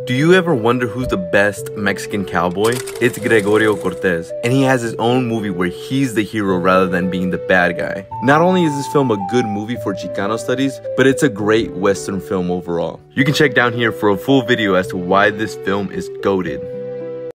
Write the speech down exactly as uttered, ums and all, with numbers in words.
Do you ever wonder who's the best Mexican cowboy? It's Gregorio Cortez, and he has his own movie where he's the hero rather than being the bad guy. Not only is this film a good movie for Chicano studies, but it's a great Western film overall. You can check down here for a full video as to why this film is goated.